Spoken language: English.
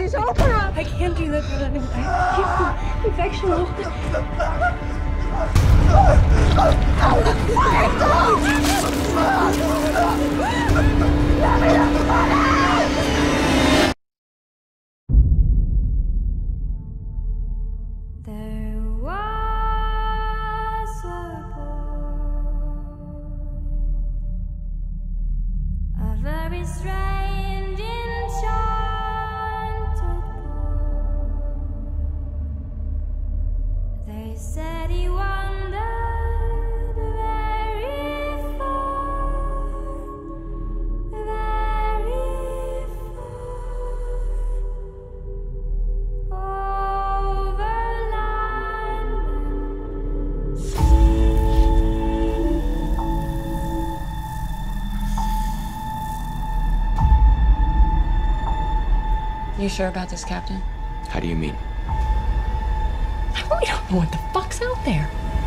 Please open up. I can't do that. I keep infection. There was a boy, a very strange, enchanted boy. They said he wandered very far, very far, over land and sea. You sure about this, Captain? How do you mean? We don't know what the fuck's out there.